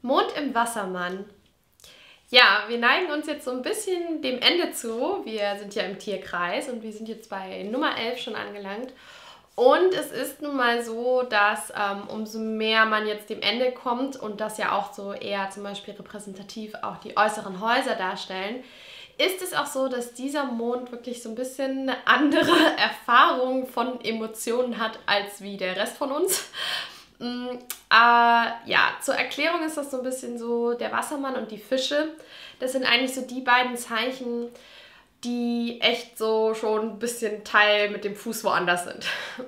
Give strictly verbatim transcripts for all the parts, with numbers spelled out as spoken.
Mond im Wassermann. Ja, wir neigen uns jetzt so ein bisschen dem Ende zu. Wir sind ja im Tierkreis und wir sind jetzt bei Nummer elf schon angelangt. Und es ist nun mal so, dass ähm, umso mehr man jetzt dem Ende kommt und das ja auch so eher zum Beispiel repräsentativ auch die äußeren Häuser darstellen, ist es auch so, dass dieser Mond wirklich so ein bisschen eine andere Erfahrung von Emotionen hat als wie der Rest von uns. Mm, äh, ja, zur Erklärung ist das so ein bisschen so, der Wassermann und die Fische, das sind eigentlich so die beiden Zeichen, die echt so schon ein bisschen Teil mit dem Fuß woanders sind.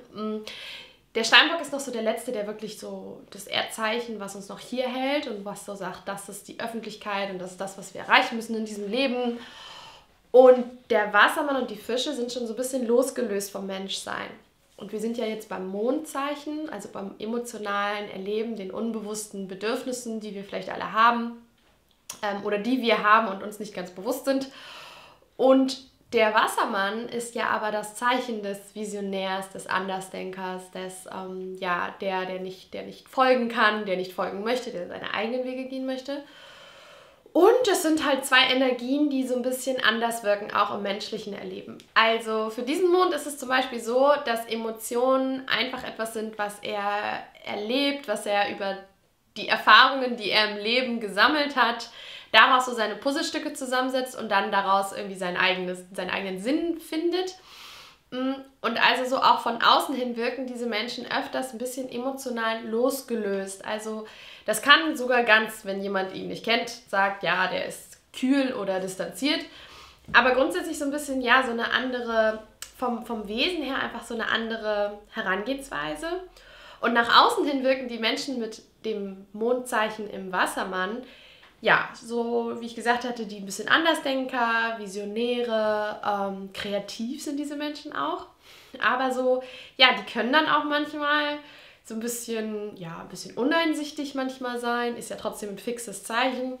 Der Steinbock ist noch so der letzte, der wirklich so das Erdzeichen, was uns noch hier hält und was so sagt, das ist die Öffentlichkeit und das ist das, was wir erreichen müssen in diesem Leben. Und der Wassermann und die Fische sind schon so ein bisschen losgelöst vom Menschsein. Und wir sind ja jetzt beim Mondzeichen, also beim emotionalen Erleben, den unbewussten Bedürfnissen, die wir vielleicht alle haben ähm, oder die wir haben und uns nicht ganz bewusst sind. Und der Wassermann ist ja aber das Zeichen des Visionärs, des Andersdenkers, des, ähm, ja, der, der nicht, der nicht folgen kann, der nicht folgen möchte, der seine eigenen Wege gehen möchte. Und es sind halt zwei Energien, die so ein bisschen anders wirken, auch im menschlichen Erleben. Also für diesen Mond ist es zum Beispiel so, dass Emotionen einfach etwas sind, was er erlebt, was er über die Erfahrungen, die er im Leben gesammelt hat, daraus so seine Puzzlestücke zusammensetzt und dann daraus irgendwie sein eigenes, seinen eigenen Sinn findet. Und also so auch von außen hin wirken diese Menschen öfters ein bisschen emotional losgelöst. Also das kann sogar ganz, wenn jemand ihn nicht kennt, sagt, ja, der ist kühl oder distanziert. Aber grundsätzlich so ein bisschen, ja, so eine andere, vom, vom Wesen her einfach so eine andere Herangehensweise. Und nach außen hin wirken die Menschen mit dem Mondzeichen im Wassermann, ja, so wie ich gesagt hatte, die ein bisschen Andersdenker, Visionäre, ähm, kreativ sind diese Menschen auch. Aber so, ja, die können dann auch manchmal so ein bisschen, ja, ein bisschen uneinsichtig manchmal sein. Ist ja trotzdem ein fixes Zeichen.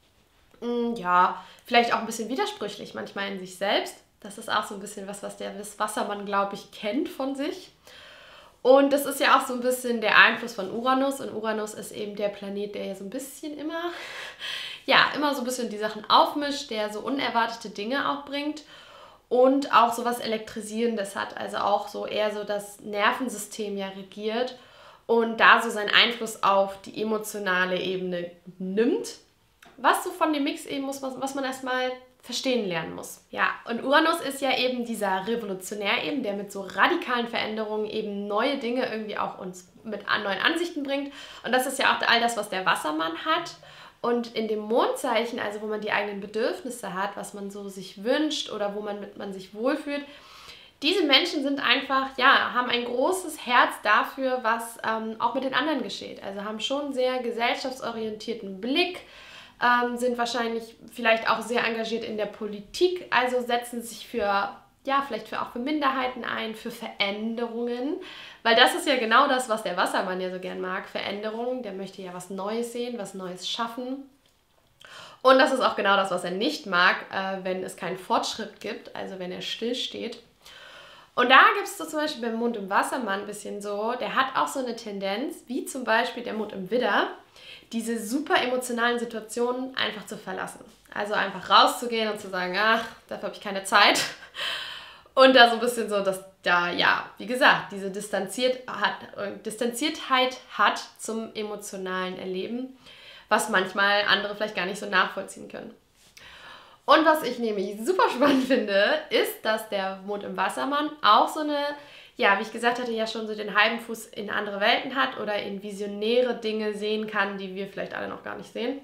Ja, vielleicht auch ein bisschen widersprüchlich manchmal in sich selbst. Das ist auch so ein bisschen was, was der Wassermann, glaube ich, kennt von sich. Und das ist ja auch so ein bisschen der Einfluss von Uranus. Und Uranus ist eben der Planet, der ja so ein bisschen immer, ja, immer so ein bisschen die Sachen aufmischt, der so unerwartete Dinge auch bringt und auch so was Elektrisierendes hat. Also auch so eher so das Nervensystem ja regiert und da so seinen Einfluss auf die emotionale Ebene nimmt. Was so von dem Mix eben muss, was man erstmal verstehen lernen muss. Ja, und Uranus ist ja eben dieser Revolutionär eben, der mit so radikalen Veränderungen eben neue Dinge irgendwie auch uns mit neuen Ansichten bringt. Und das ist ja auch all das, was der Wassermann hat. Und in dem Mondzeichen, also wo man die eigenen Bedürfnisse hat, was man so sich wünscht oder wo man mit man sich wohlfühlt, diese Menschen sind einfach, ja, haben ein großes Herz dafür, was ähm, auch mit den anderen geschieht. Also haben schon einen sehr gesellschaftsorientierten Blick, Ähm, sind wahrscheinlich vielleicht auch sehr engagiert in der Politik, also setzen sich für, ja, vielleicht für, auch für Minderheiten ein, für Veränderungen, weil das ist ja genau das, was der Wassermann ja so gern mag, Veränderungen, der möchte ja was Neues sehen, was Neues schaffen. Und das ist auch genau das, was er nicht mag, äh, wenn es keinen Fortschritt gibt, also wenn er stillsteht. Und da gibt es so zum Beispiel beim Mond im Wassermann ein bisschen so, der hat auch so eine Tendenz, wie zum Beispiel der Mond im Widder, diese super emotionalen Situationen einfach zu verlassen. Also einfach rauszugehen und zu sagen, ach, dafür habe ich keine Zeit. Und da so ein bisschen so, dass da, ja, wie gesagt, diese Distanziert hat, Distanziertheit hat zum emotionalen Erleben, was manchmal andere vielleicht gar nicht so nachvollziehen können. Und was ich nämlich super spannend finde, ist, dass der Mond im Wassermann auch so eine, ja, wie ich gesagt hatte, ja schon so den halben Fuß in andere Welten hat oder in visionäre Dinge sehen kann, die wir vielleicht alle noch gar nicht sehen.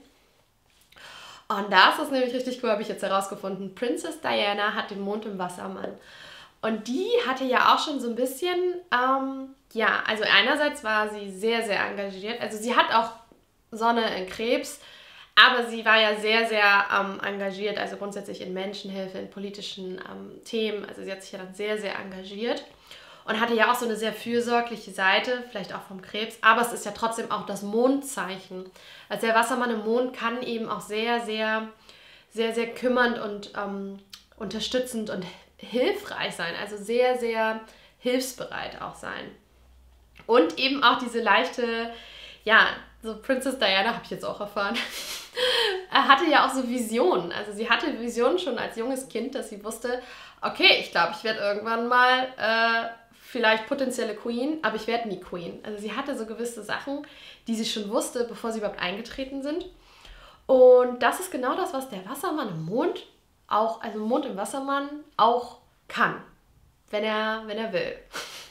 Und das ist nämlich richtig cool, habe ich jetzt herausgefunden. Princess Diana hat den Mond im Wassermann. Und die hatte ja auch schon so ein bisschen, ähm, ja, also einerseits war sie sehr, sehr engagiert. Also sie hat auch Sonne in Krebs, aber sie war ja sehr, sehr ähm, engagiert, also grundsätzlich in Menschenhilfe, in politischen ähm, Themen. Also sie hat sich ja dann sehr, sehr engagiert. Und hatte ja auch so eine sehr fürsorgliche Seite, vielleicht auch vom Krebs, aber es ist ja trotzdem auch das Mondzeichen. Also der Wassermann im Mond kann eben auch sehr, sehr, sehr, sehr kümmernd und ähm, unterstützend und hilfreich sein, also sehr, sehr hilfsbereit auch sein. Und eben auch diese leichte, ja, so Princess Diana, habe ich jetzt auch erfahren, hatte ja auch so Visionen. Also sie hatte Visionen schon als junges Kind, dass sie wusste, okay, ich glaube, ich werde irgendwann mal äh, vielleicht potenzielle Queen, aber ich werde nie Queen. Also sie hatte so gewisse Sachen, die sie schon wusste, bevor sie überhaupt eingetreten sind. Und das ist genau das, was der Wassermann im Mond auch, also Mond im Wassermann auch kann, wenn er, wenn er will.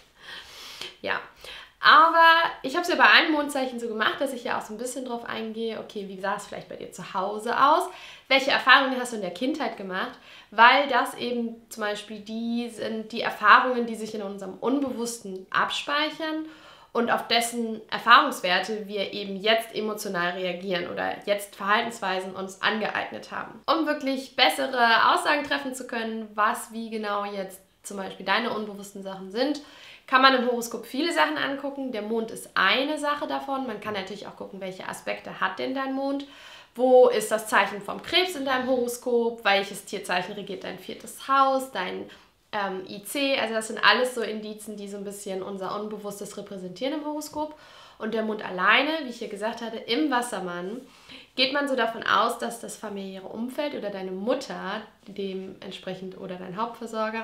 Ja, aber ich habe es ja bei allen Mondzeichen so gemacht, dass ich ja auch so ein bisschen drauf eingehe, okay, wie sah es vielleicht bei dir zu Hause aus? Welche Erfahrungen hast du in der Kindheit gemacht? Weil das eben zum Beispiel die sind die Erfahrungen, die sich in unserem Unbewussten abspeichern und auf dessen Erfahrungswerte wir eben jetzt emotional reagieren oder jetzt Verhaltensweisen uns angeeignet haben. Um wirklich bessere Aussagen treffen zu können, was wie genau jetzt zum Beispiel deine unbewussten Sachen sind, kann man im Horoskop viele Sachen angucken. Der Mond ist eine Sache davon. Man kann natürlich auch gucken, welche Aspekte hat denn dein Mond. Wo ist das Zeichen vom Krebs in deinem Horoskop? Welches Tierzeichen regiert dein viertes Haus? Dein ähm, I C? Also das sind alles so Indizien, die so ein bisschen unser Unbewusstes repräsentieren im Horoskop. Und der Mond alleine, wie ich hier gesagt hatte, im Wassermann, geht man so davon aus, dass das familiäre Umfeld oder deine Mutter dementsprechend oder dein Hauptversorger,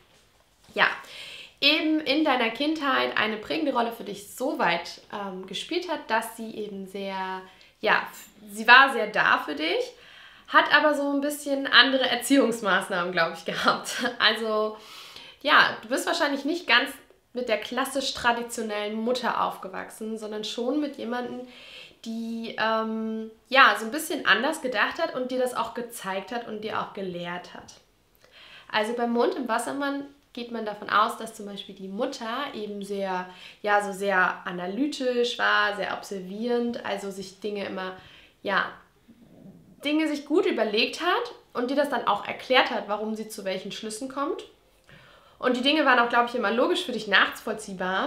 ja, eben in deiner Kindheit eine prägende Rolle für dich so weit ähm, gespielt hat, dass sie eben sehr, ja, sie war sehr da für dich, hat aber so ein bisschen andere Erziehungsmaßnahmen, glaube ich, gehabt. Also, ja, du bist wahrscheinlich nicht ganz mit der klassisch traditionellen Mutter aufgewachsen, sondern schon mit jemandem, die, ähm, ja, so ein bisschen anders gedacht hat und dir das auch gezeigt hat und dir auch gelehrt hat. Also beim Mond im Wassermann geht man davon aus, dass zum Beispiel die Mutter eben sehr, ja, so sehr analytisch war, sehr observierend, also sich Dinge immer, ja, Dinge sich gut überlegt hat und dir das dann auch erklärt hat, warum sie zu welchen Schlüssen kommt. Und die Dinge waren auch, glaube ich, immer logisch für dich nachvollziehbar,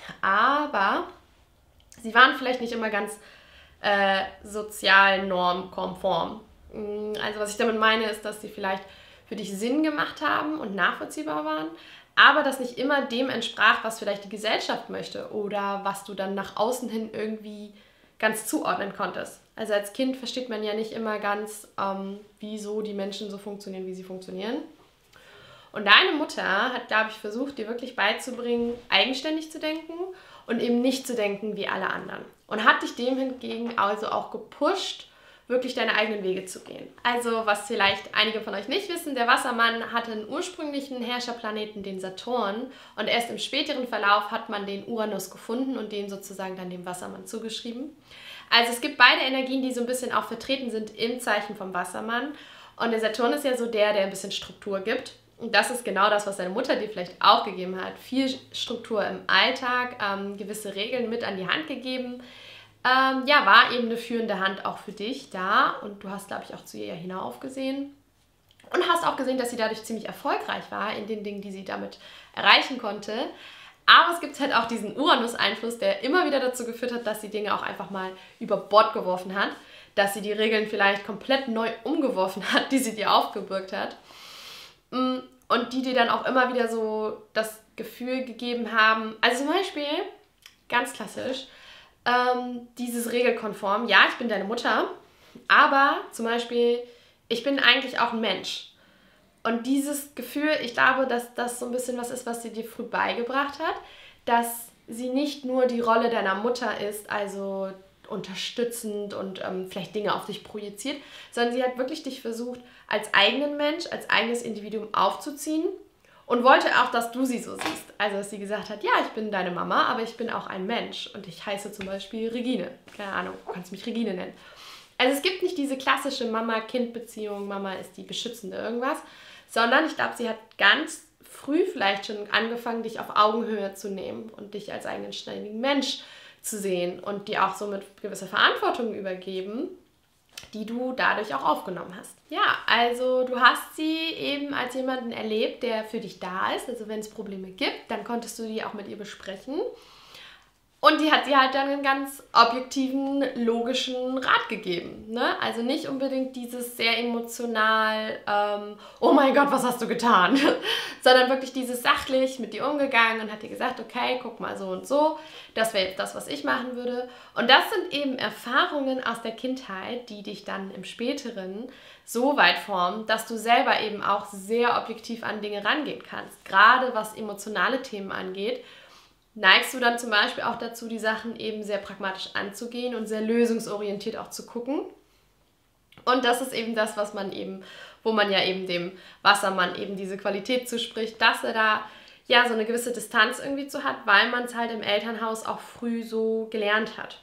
aber sie waren vielleicht nicht immer ganz äh, sozial normkonform. Also was ich damit meine, ist, dass sie vielleicht für dich Sinn gemacht haben und nachvollziehbar waren, aber das nicht immer dem entsprach, was vielleicht die Gesellschaft möchte oder was du dann nach außen hin irgendwie ganz zuordnen konntest. Also als Kind versteht man ja nicht immer ganz, ähm, wieso die Menschen so funktionieren, wie sie funktionieren. Und deine Mutter hat, glaube ich, versucht, dir wirklich beizubringen, eigenständig zu denken und eben nicht zu denken wie alle anderen. Und hat dich dem hingegen also auch gepusht, wirklich deine eigenen Wege zu gehen. Also, was vielleicht einige von euch nicht wissen, der Wassermann hatte einen ursprünglichen Herrscherplaneten, den Saturn, und erst im späteren Verlauf hat man den Uranus gefunden und den sozusagen dann dem Wassermann zugeschrieben. Also es gibt beide Energien, die so ein bisschen auch vertreten sind im Zeichen vom Wassermann. Und der Saturn ist ja so der, der ein bisschen Struktur gibt. Und das ist genau das, was deine Mutter dir vielleicht auch gegeben hat. Viel Struktur im Alltag, ähm, gewisse Regeln mit an die Hand gegeben. Ähm, ja, war eben eine führende Hand auch für dich da und du hast, glaube ich, auch zu ihr hinaufgesehen und hast auch gesehen, dass sie dadurch ziemlich erfolgreich war in den Dingen, die sie damit erreichen konnte. Aber es gibt halt auch diesen Uranus-Einfluss, der immer wieder dazu geführt hat, dass sie Dinge auch einfach mal über Bord geworfen hat, dass sie die Regeln vielleicht komplett neu umgeworfen hat, die sie dir aufgebürgt hat und die dir dann auch immer wieder so das Gefühl gegeben haben, also zum Beispiel, ganz klassisch, Ähm, dieses regelkonform, ja, ich bin deine Mutter, aber zum Beispiel, ich bin eigentlich auch ein Mensch. Und dieses Gefühl, ich glaube, dass das so ein bisschen was ist, was sie dir früh beigebracht hat, dass sie nicht nur die Rolle deiner Mutter ist, also unterstützend und ähm, vielleicht Dinge auf dich projiziert, sondern sie hat wirklich dich versucht, als eigenen Mensch, als eigenes Individuum aufzuziehen. Und wollte auch, dass du sie so siehst. Also, dass sie gesagt hat, ja, ich bin deine Mama, aber ich bin auch ein Mensch. Und ich heiße zum Beispiel Regine. Keine Ahnung, du kannst mich Regine nennen. Also es gibt nicht diese klassische Mama-Kind-Beziehung, Mama ist die beschützende irgendwas, sondern ich glaube, sie hat ganz früh vielleicht schon angefangen, dich auf Augenhöhe zu nehmen und dich als eigenständigen Mensch zu sehen und dir auch so mit gewisser Verantwortung übergeben, die du dadurch auch aufgenommen hast. Ja, also du hast sie eben als jemanden erlebt, der für dich da ist. Also wenn es Probleme gibt, dann konntest du die auch mit ihr besprechen. Und die hat dir halt dann einen ganz objektiven, logischen Rat gegeben. Ne? Also nicht unbedingt dieses sehr emotional, ähm, oh mein Gott, was hast du getan? Sondern wirklich dieses sachlich mit dir umgegangen und hat dir gesagt, okay, guck mal so und so, das wäre jetzt das, was ich machen würde. Und das sind eben Erfahrungen aus der Kindheit, die dich dann im Späteren so weit formen, dass du selber eben auch sehr objektiv an Dinge rangehen kannst. Gerade was emotionale Themen angeht, neigst du dann zum Beispiel auch dazu, die Sachen eben sehr pragmatisch anzugehen und sehr lösungsorientiert auch zu gucken. Und das ist eben das, was man eben, wo man ja eben dem Wassermann eben diese Qualität zuspricht, dass er da ja so eine gewisse Distanz irgendwie zu hat, weil man es halt im Elternhaus auch früh so gelernt hat.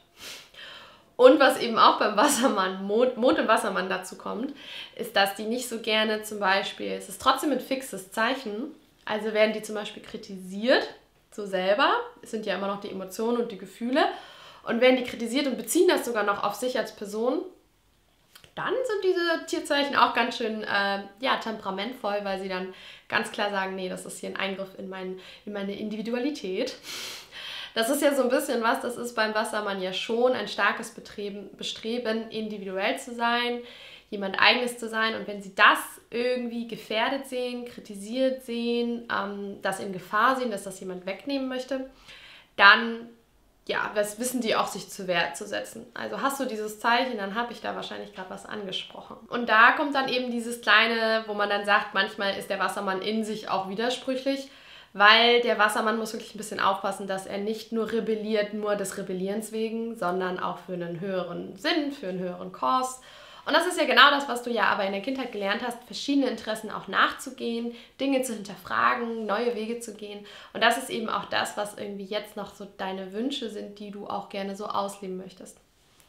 Und was eben auch beim Wassermann, Mond, Mond im Wassermann dazu kommt, ist, dass die nicht so gerne zum Beispiel, es ist trotzdem ein fixes Zeichen, also werden die zum Beispiel kritisiert, so selber, es sind ja immer noch die Emotionen und die Gefühle, und werden die kritisiert und beziehen das sogar noch auf sich als Person, dann sind diese Tierzeichen auch ganz schön äh, ja, temperamentvoll, weil sie dann ganz klar sagen, nee, das ist hier ein Eingriff in, mein, in meine Individualität. Das ist ja so ein bisschen was, das ist beim Wassermann ja schon ein starkes Bestreben, Bestreben, individuell zu sein, jemand Eigenes zu sein. Und wenn sie das irgendwie gefährdet sehen, kritisiert sehen, ähm, das in Gefahr sehen, dass das jemand wegnehmen möchte, dann ja, das wissen die auch, sich zu Wehr zu setzen. Also hast du dieses Zeichen, dann habe ich da wahrscheinlich gerade was angesprochen. Und da kommt dann eben dieses Kleine, wo man dann sagt, manchmal ist der Wassermann in sich auch widersprüchlich, weil der Wassermann muss wirklich ein bisschen aufpassen, dass er nicht nur rebelliert, nur des Rebellierens wegen, sondern auch für einen höheren Sinn, für einen höheren Kurs. Und das ist ja genau das, was du ja aber in der Kindheit gelernt hast, verschiedene Interessen auch nachzugehen, Dinge zu hinterfragen, neue Wege zu gehen. Und das ist eben auch das, was irgendwie jetzt noch so deine Wünsche sind, die du auch gerne so ausleben möchtest.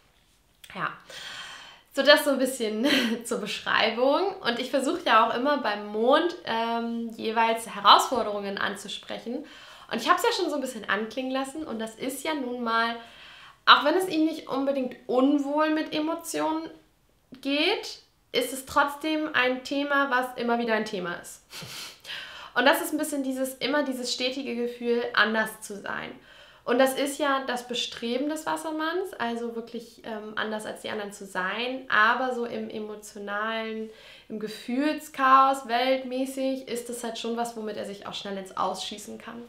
Ja, so das so ein bisschen zur Beschreibung. Und ich versuche ja auch immer beim Mond ähm, jeweils Herausforderungen anzusprechen. Und ich habe es ja schon so ein bisschen anklingen lassen. Und das ist ja nun mal, auch wenn es ihm nicht unbedingt unwohl mit Emotionen geht, ist es trotzdem ein Thema, was immer wieder ein Thema ist. Und das ist ein bisschen dieses, immer dieses stetige Gefühl, anders zu sein. Und das ist ja das Bestreben des Wassermanns, also wirklich ähm, anders als die anderen zu sein, aber so im emotionalen, im Gefühlschaos, weltmäßig, ist das halt schon was, womit er sich auch schnell ins Ausschießen kann.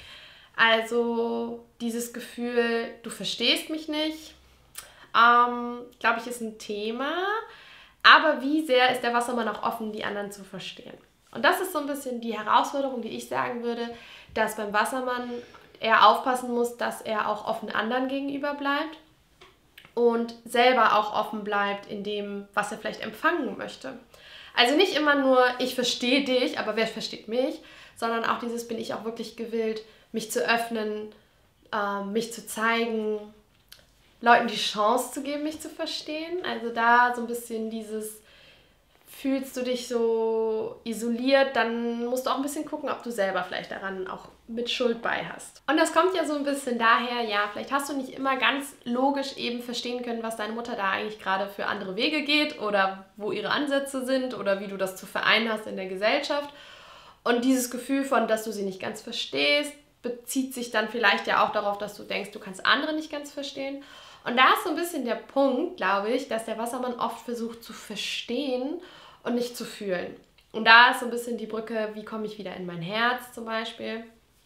Also dieses Gefühl, du verstehst mich nicht, Ähm, glaube ich, ist ein Thema. Aber wie sehr ist der Wassermann auch offen, die anderen zu verstehen? Und das ist so ein bisschen die Herausforderung, die ich sagen würde, dass beim Wassermann er aufpassen muss, dass er auch offen anderen gegenüber bleibt und selber auch offen bleibt in dem, was er vielleicht empfangen möchte. Also nicht immer nur, ich verstehe dich, aber wer versteht mich, sondern auch dieses, bin ich auch wirklich gewillt, mich zu öffnen, äh, mich zu zeigen, Leuten die Chance zu geben, mich zu verstehen. Also da so ein bisschen dieses, fühlst du dich so isoliert, dann musst du auch ein bisschen gucken, ob du selber vielleicht daran auch mit Schuld bei hast. Und das kommt ja so ein bisschen daher, ja, vielleicht hast du nicht immer ganz logisch eben verstehen können, was deine Mutter da eigentlich gerade für andere Wege geht oder wo ihre Ansätze sind oder wie du das zu vereinen hast in der Gesellschaft. Und dieses Gefühl von, dass du sie nicht ganz verstehst, bezieht sich dann vielleicht ja auch darauf, dass du denkst, du kannst andere nicht ganz verstehen. Und da ist so ein bisschen der Punkt, glaube ich, dass der Wassermann oft versucht zu verstehen und nicht zu fühlen. Und da ist so ein bisschen die Brücke, wie komme ich wieder in mein Herz zum Beispiel.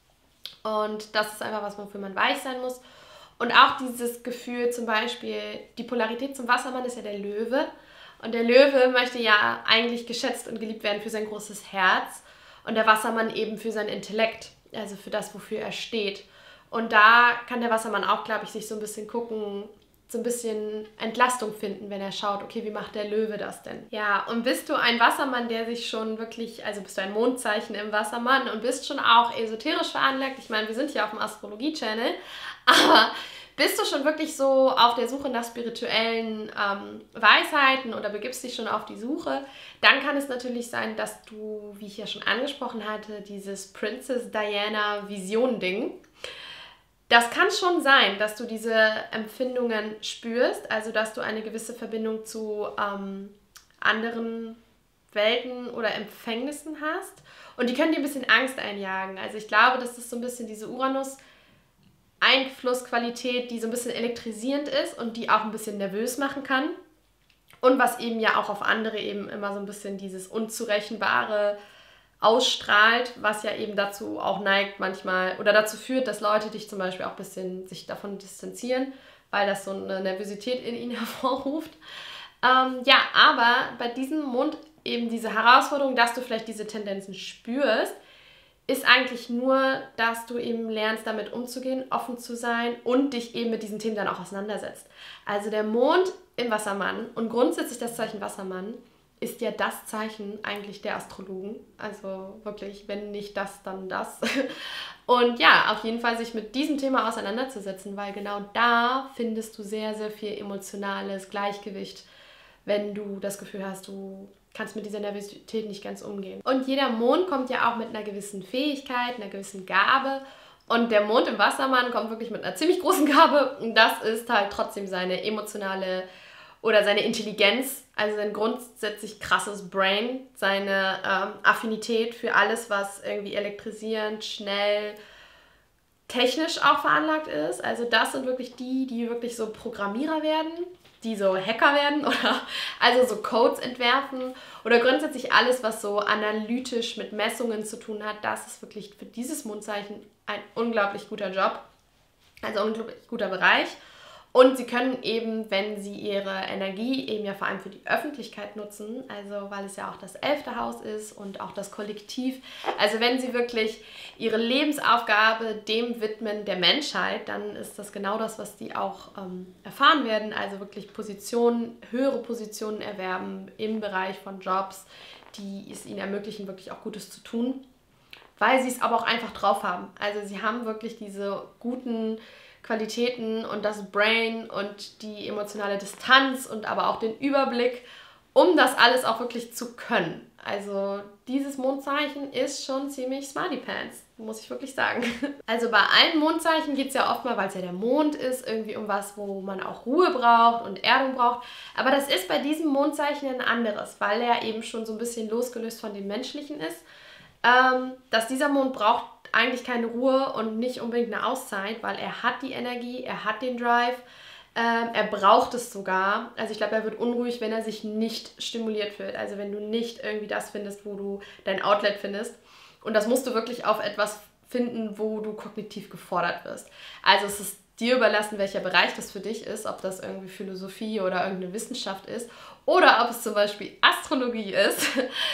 Und das ist einfach was, wofür man weich sein muss. Und auch dieses Gefühl zum Beispiel, die Polarität zum Wassermann ist ja der Löwe. Und der Löwe möchte ja eigentlich geschätzt und geliebt werden für sein großes Herz. Und der Wassermann eben für sein Intellekt, also für das, wofür er steht. Und da kann der Wassermann auch, glaube ich, sich so ein bisschen gucken, so ein bisschen Entlastung finden, wenn er schaut, okay, wie macht der Löwe das denn? Ja, und bist du ein Wassermann, der sich schon wirklich, also bist du ein Mondzeichen im Wassermann und bist schon auch esoterisch veranlagt? Ich meine, wir sind hier auf dem Astrologie-Channel, aber bist du schon wirklich so auf der Suche nach spirituellen ähm, Weisheiten oder begibst dich schon auf die Suche? Dann kann es natürlich sein, dass du, wie ich ja schon angesprochen hatte, dieses Princess Diana Vision-Ding, das kann schon sein, dass du diese Empfindungen spürst, also dass du eine gewisse Verbindung zu ähm, anderen Welten oder Empfängnissen hast. Und die können dir ein bisschen Angst einjagen. Also ich glaube, das ist so ein bisschen diese Uranus, Einflussqualität, die so ein bisschen elektrisierend ist und die auch ein bisschen nervös machen kann. Und was eben ja auch auf andere eben immer so ein bisschen dieses Unzurechenbare ausstrahlt, was ja eben dazu auch neigt manchmal oder dazu führt, dass Leute dich zum Beispiel auch ein bisschen sich davon distanzieren, weil das so eine Nervosität in ihnen hervorruft. Ähm, ja, aber bei diesem Mond eben diese Herausforderung, dass du vielleicht diese Tendenzen spürst, ist eigentlich nur, dass du eben lernst, damit umzugehen, offen zu sein und dich eben mit diesen Themen dann auch auseinandersetzt. Also der Mond im Wassermann und grundsätzlich das Zeichen Wassermann ist ja das Zeichen eigentlich der Astrologen. Also wirklich, wenn nicht das, dann das. Und ja, auf jeden Fall sich mit diesem Thema auseinanderzusetzen, weil genau da findest du sehr, sehr viel emotionales Gleichgewicht, wenn du das Gefühl hast, du kannst mit dieser Nervosität nicht ganz umgehen. Und jeder Mond kommt ja auch mit einer gewissen Fähigkeit, einer gewissen Gabe. Und der Mond im Wassermann kommt wirklich mit einer ziemlich großen Gabe. Und das ist halt trotzdem seine emotionale oder seine Intelligenz, also sein grundsätzlich krasses Brain, seine ähm, Affinität für alles, was irgendwie elektrisierend, schnell, technisch auch veranlagt ist. Also das sind wirklich die, die wirklich so Programmierer werden, die so Hacker werden oder also so Codes entwerfen oder grundsätzlich alles, was so analytisch mit Messungen zu tun hat. Das ist wirklich für dieses Mondzeichen ein unglaublich guter Job, also ein unglaublich guter Bereich. Und sie können eben, wenn sie ihre Energie eben ja vor allem für die Öffentlichkeit nutzen, also weil es ja auch das elfte Haus ist und auch das Kollektiv, also wenn sie wirklich ihre Lebensaufgabe dem widmen der Menschheit, dann ist das genau das, was die auch ähm, erfahren werden, also wirklich Positionen, höhere Positionen erwerben im Bereich von Jobs, die es ihnen ermöglichen, wirklich auch Gutes zu tun, weil sie es aber auch einfach drauf haben. Also sie haben wirklich diese guten Qualitäten und das Brain und die emotionale Distanz und aber auch den Überblick, um das alles auch wirklich zu können. Also dieses Mondzeichen ist schon ziemlich smarty pants, muss ich wirklich sagen. Also bei allen Mondzeichen geht es ja oft mal, weil es ja der Mond ist, irgendwie um was, wo man auch Ruhe braucht und Erdung braucht. Aber das ist bei diesem Mondzeichen ein anderes, weil er eben schon so ein bisschen losgelöst von dem Menschlichen ist. Ähm, dass dieser Mond braucht eigentlich keine Ruhe und nicht unbedingt eine Auszeit, weil er hat die Energie, er hat den Drive, ähm, er braucht es sogar. Also ich glaube, er wird unruhig, wenn er sich nicht stimuliert fühlt. Also wenn du nicht irgendwie das findest, wo du dein Outlet findest. Und das musst du wirklich auf etwas finden, wo du kognitiv gefordert wirst. Also es ist dir überlassen, welcher Bereich das für dich ist, ob das irgendwie Philosophie oder irgendeine Wissenschaft ist oder ob es zum Beispiel Astrologie ist.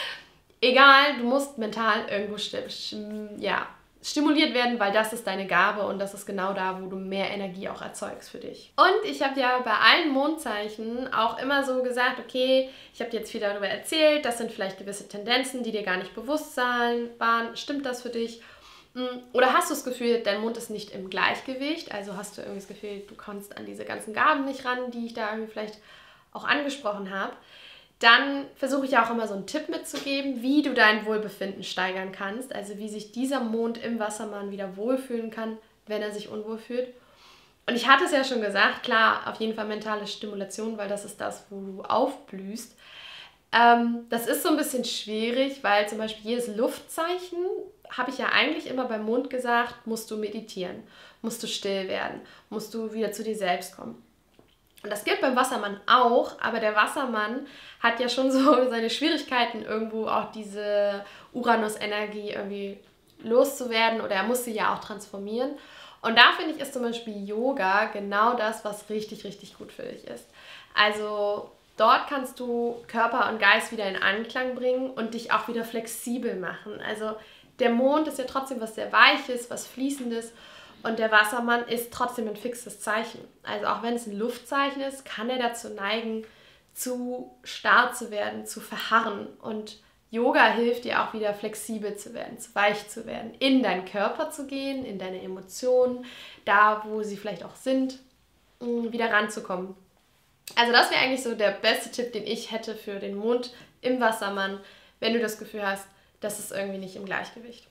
Egal, du musst mental irgendwo ja, stimuliert werden, weil das ist deine Gabe und das ist genau da, wo du mehr Energie auch erzeugst für dich. Und ich habe ja bei allen Mondzeichen auch immer so gesagt, okay, ich habe dir jetzt viel darüber erzählt, das sind vielleicht gewisse Tendenzen, die dir gar nicht bewusst waren. Stimmt das für dich? Oder hast du das Gefühl, dein Mond ist nicht im Gleichgewicht? Also hast du irgendwie das Gefühl, du kommst an diese ganzen Gaben nicht ran, die ich da irgendwie vielleicht auch angesprochen habe? Dann versuche ich auch immer so einen Tipp mitzugeben, wie du dein Wohlbefinden steigern kannst. Also wie sich dieser Mond im Wassermann wieder wohlfühlen kann, wenn er sich unwohl fühlt. Und ich hatte es ja schon gesagt, klar, auf jeden Fall mentale Stimulation, weil das ist das, wo du aufblühst. Ähm, das ist so ein bisschen schwierig, weil zum Beispiel jedes Luftzeichen, habe ich ja eigentlich immer beim Mond gesagt, musst du meditieren, musst du still werden, musst du wieder zu dir selbst kommen. Und das gilt beim Wassermann auch, aber der Wassermann hat ja schon so seine Schwierigkeiten, irgendwo auch diese Uranus-Energie irgendwie loszuwerden oder er muss sie ja auch transformieren. Und da finde ich, ist zum Beispiel Yoga genau das, was richtig, richtig gut für dich ist. Also dort kannst du Körper und Geist wieder in Anklang bringen und dich auch wieder flexibel machen. Also der Mond ist ja trotzdem was sehr Weiches, was Fließendes. Und der Wassermann ist trotzdem ein fixes Zeichen. Also auch wenn es ein Luftzeichen ist, kann er dazu neigen, zu starr zu werden, zu verharren. Und Yoga hilft dir auch wieder flexibel zu werden, zu weich zu werden, in deinen Körper zu gehen, in deine Emotionen, da wo sie vielleicht auch sind, wieder ranzukommen. Also das wäre eigentlich so der beste Tipp, den ich hätte für den Mond im Wassermann, wenn du das Gefühl hast, das ist irgendwie nicht im Gleichgewicht.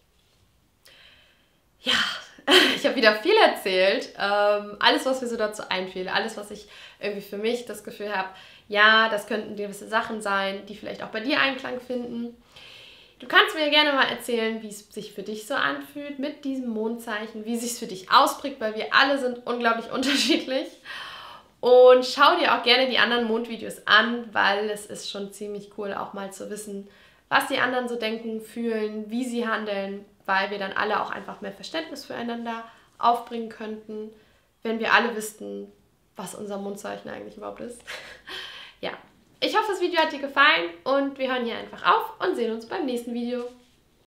Ja, ich habe wieder viel erzählt. Ähm, alles, was mir so dazu einfiel, alles, was ich irgendwie für mich das Gefühl habe, ja, das könnten gewisse Sachen sein, die vielleicht auch bei dir Einklang finden. Du kannst mir gerne mal erzählen, wie es sich für dich so anfühlt mit diesem Mondzeichen, wie es sich für dich ausprägt, weil wir alle sind unglaublich unterschiedlich. Und schau dir auch gerne die anderen Mondvideos an, weil es ist schon ziemlich cool, auch mal zu wissen, was die anderen so denken, fühlen, wie sie handeln, weil wir dann alle auch einfach mehr Verständnis füreinander aufbringen könnten, wenn wir alle wüssten, was unser Mondzeichen eigentlich überhaupt ist. Ja, ich hoffe, das Video hat dir gefallen und wir hören hier einfach auf und sehen uns beim nächsten Video.